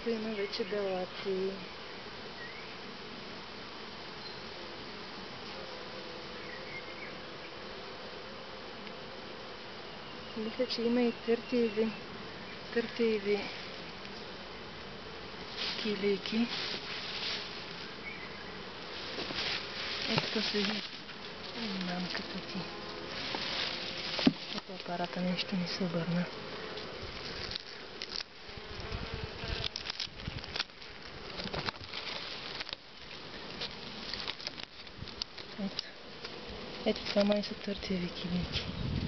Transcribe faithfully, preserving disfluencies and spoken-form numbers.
има вече белаци. Мисля, че има и търтееви, търтееви килийки. Ето седи мамката ти. Ето апарата нещо ми се обърна. Ето. Ето това май са търтееви килийки.